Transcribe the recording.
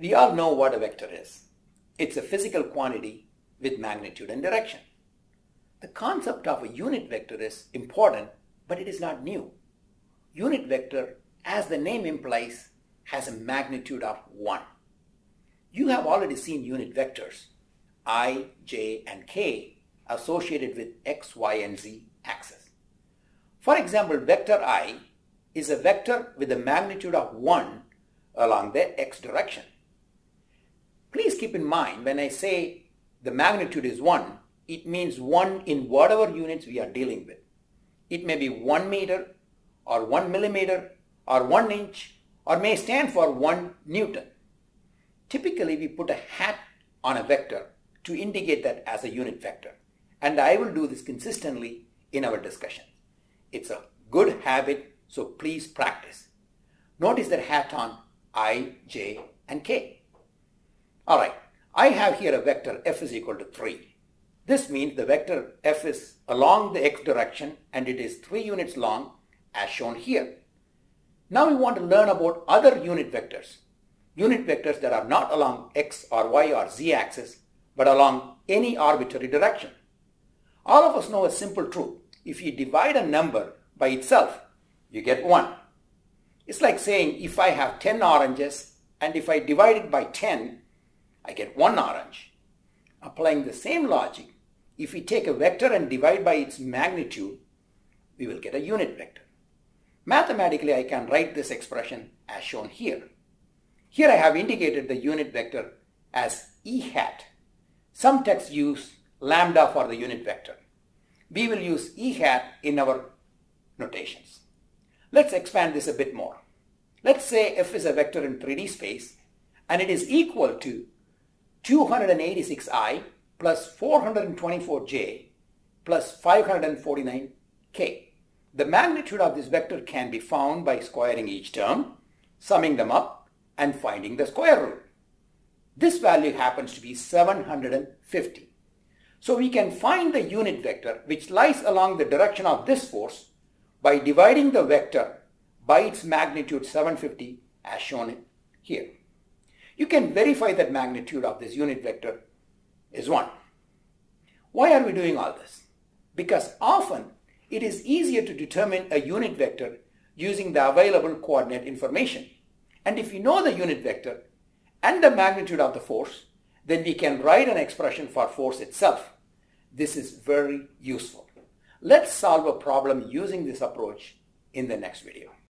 We all know what a vector is. It's a physical quantity with magnitude and direction. The concept of a unit vector is important, but it is not new. Unit vector, as the name implies, has a magnitude of 1. You have already seen unit vectors, I, j, and k, associated with x, y, and z axis. For example, vector I is a vector with a magnitude of 1 along the x direction. Please keep in mind, when I say the magnitude is 1, it means 1 in whatever units we are dealing with. It may be 1 meter or 1 millimeter or 1 inch or may stand for 1 Newton. Typically, we put a hat on a vector to indicate that as a unit vector, and I will do this consistently in our discussion. It's a good habit, so please practice. Notice that hat on I, j, and k. Alright, I have here a vector f is equal to 3. This means the vector f is along the x direction and it is 3 units long as shown here. Now we want to learn about other unit vectors that are not along x or y or z axis but along any arbitrary direction. All of us know a simple truth. If you divide a number by itself, you get 1. It's like saying if I have 10 oranges and if I divide it by 10, I get 1 orange. Applying the same logic, if we take a vector and divide by its magnitude, we will get a unit vector. Mathematically, I can write this expression as shown here. Here I have indicated the unit vector as E hat. Some texts use lambda for the unit vector. We will use E hat in our notations. Let's expand this a bit more. Let's say f is a vector in 3D space and it is equal to 286i plus 424j plus 549k. The magnitude of this vector can be found by squaring each term, summing them up, and finding the square root. This value happens to be 750. So we can find the unit vector which lies along the direction of this force by dividing the vector by its magnitude 750 as shown here. You can verify that magnitude of this unit vector is 1. Why are we doing all this? Because often it is easier to determine a unit vector using the available coordinate information. And if you know the unit vector and the magnitude of the force, then we can write an expression for force itself. This is very useful. Let's solve a problem using this approach in the next video.